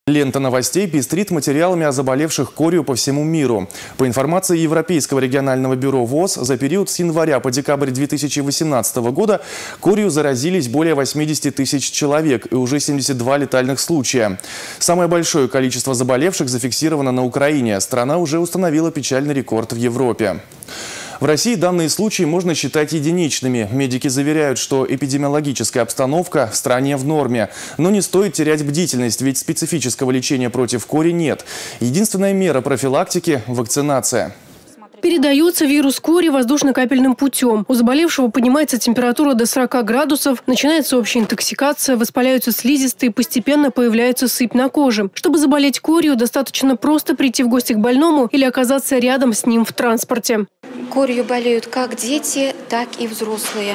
Лента новостей пестрит материалами о заболевших корью по всему миру. По информации Европейского регионального бюро ВОЗ, за период с января по декабрь 2018 года корью заразились более 80 тысяч человек и уже 72 летальных случая. Самое большое количество заболевших зафиксировано на Украине. Страна уже установила печальный рекорд в Европе. В России данные случаи можно считать единичными. Медики заверяют, что эпидемиологическая обстановка в стране в норме. Но не стоит терять бдительность, ведь специфического лечения против кори нет. Единственная мера профилактики – вакцинация. Передается вирус кори воздушно-капельным путем. У заболевшего поднимается температура до 40 градусов, начинается общая интоксикация, воспаляются слизистые, постепенно появляется сыпь на коже. Чтобы заболеть корью, достаточно просто прийти в гости к больному или оказаться рядом с ним в транспорте. Корью болеют как дети, так и взрослые.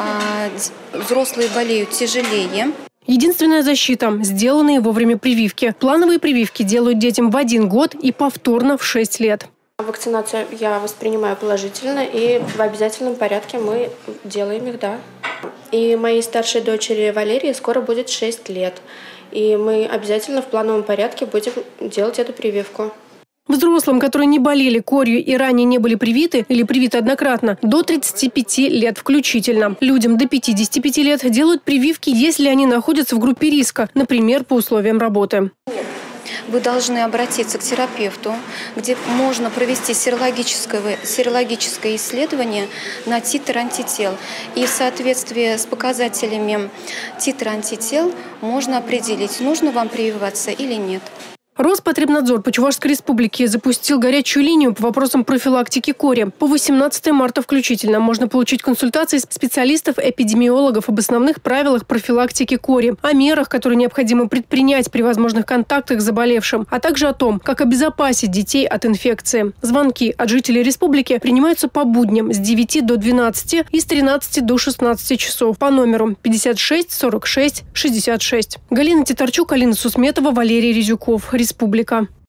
Взрослые болеют тяжелее. Единственная защита – сделанные вовремя прививки. Плановые прививки делают детям в 1 год и повторно в 6 лет. Вакцинацию я воспринимаю положительно, и в обязательном порядке мы делаем их, да. И моей старшей дочери Валерии скоро будет 6 лет. И мы обязательно в плановом порядке будем делать эту прививку. Взрослым, которые не болели корью и ранее не были привиты или привиты однократно, до 35 лет включительно. Людям до 55 лет делают прививки, если они находятся в группе риска, например, по условиям работы. Вы должны обратиться к терапевту, где можно провести серологическое исследование на титр антител. И в соответствии с показателями титра антител можно определить, нужно вам прививаться или нет. Роспотребнадзор по Чувашской республике запустил горячую линию по вопросам профилактики кори. По 18 марта включительно можно получить консультации специалистов-эпидемиологов об основных правилах профилактики кори, о мерах, которые необходимо предпринять при возможных контактах с заболевшим, а также о том, как обезопасить детей от инфекции. Звонки от жителей республики принимаются по будням с 9 до 12 и с 13 до 16 часов по номеру 56 46 66. Галина Титарчук, Алина Сусметова, Валерий Резюков. Республика.